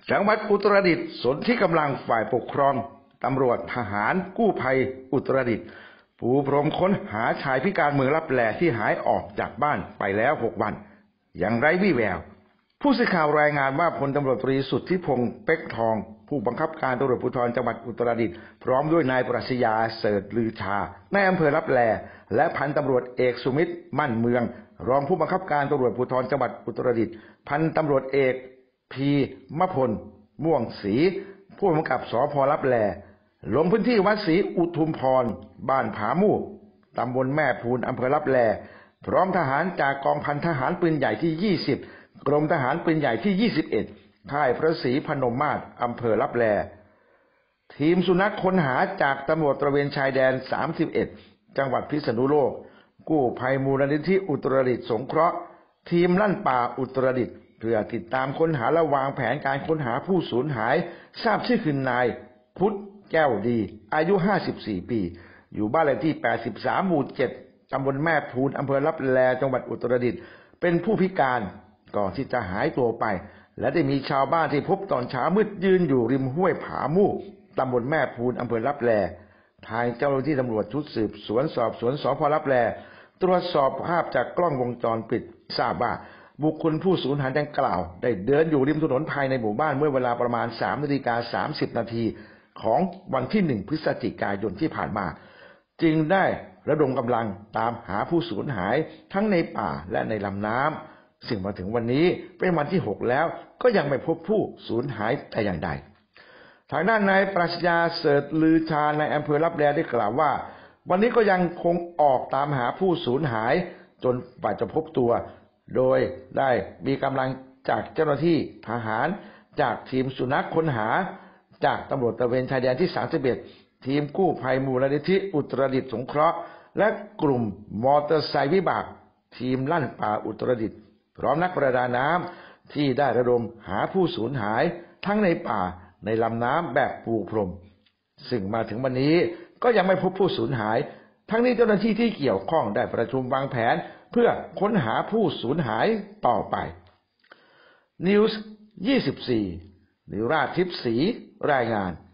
จังหวัดอุตรดิตถ์สนที่กำลังฝ่ายปกครองตำรวจทหารกู้ภัยอุตรดิตถ์ปูพรมค้นหาชายพิการเมืองลับแลที่หายออกจากบ้านไปแล้ว6 วันอย่างไร้วี่แววผู้สื่อข่าวรายงานว่าพลตำรวจตรีสุทธิพงษ์เป๊กทองผู้บังคับการตำรวจภูธรจังหวัดอุตรดิตถ์พร้อมด้วยนายปรัชญาเสริฐลือชานายอำเภอลับแลและพันตำรวจเอกสุมิตรมั่นเมืองรองผู้บังคับการตำรวจภูธรจังหวัดอุตรดิตถ์พันตำรวจเอกพีมพลม่วงศรีผู้กำกับสภ.ลับแลลงพื้นที่วัดศรีอุทุมพรบ้านผามู่ตำบลแม่พูนอำเภอลับแลพร้อมทหารจากกองพันทหารปืนใหญ่ที่20กรมทหารปืนใหญ่ที่21ค่ายพระศรีพนมมาศอำเภอลับแลทีมสุนัขค้นหาจากตำรวจตระเวนชายแดน31จังหวัดพิษณุโลกกู้ภัยมูลนิธิอุตรดิตถ์สงเคราะห์ทีมลั่นป่าอุตรดิตถ์เพื่อติดตามค้นหาและวางแผนการค้นหาผู้สูญหายทราบชื่อคือนายพุทธแก้วดีอายุ54 ปีอยู่บ้านเลขที่83หมู่7ตำบลแม่พูนอำเภอลับแลจังหวัดอุตรดิตถ์เป็นผู้พิการก่อนที่จะหายตัวไปและได้มีชาวบ้านที่พบตอนเช้ามืดยืนอยู่ริมห้วยผามู่ตำบลแม่พูนอำเภอลับแลทางเจ้าหน้าที่ตำรวจชุดสืบสวนสอบสวนสภ.ลับแลตรวจสอบภาพจากกล้องวงจรปิดทราบว่าบุคคลผู้สูญหายดังกล่าวได้เดินอยู่ริมถนนภายในหมู่บ้านเมื่อเวลาประมาณ 3:30 นาทีของวันที่1 พฤศจิกายนที่ผ่านมาจึงได้ระดมกำลังตามหาผู้สูญหายทั้งในป่าและในลำน้ำซึ่งมาถึงวันนี้เป็นวันที่6แล้วก็ยังไม่พบผู้สูญหายแต่อย่างใดทางด้านนายปรัชญาเสริฐลือชาในอำเภอลับแลได้กล่าวว่าวันนี้ก็ยังคงออกตามหาผู้สูญหายจนกว่าจะพบตัวโดยได้มีกำลังจากเจ้าหน้าที่ทหารจากทีมสุนัขค้นหาจากตำรวจตระเวนชายแดนที่31ทีมกู้ภัยมูลนิธิอุตรดิตถ์สงเคราะห์และกลุ่มมอเตอร์ไซค์วิบากทีมลั่นป่าอุตรดิตถ์พร้อมนักประดาน้ำที่ได้ระดมหาผู้สูญหายทั้งในป่าในลำน้ำแบบปูพรมซึ่งมาถึงวันนี้ก็ยังไม่พบผู้สูญหายทั้งนี้เจ้าหน้าที่ที่เกี่ยวข้องได้ประชุมวางแผนเพื่อค้นหาผู้สูญหายต่อไปนิวส์24นิราศทิพย์ศรีรายงาน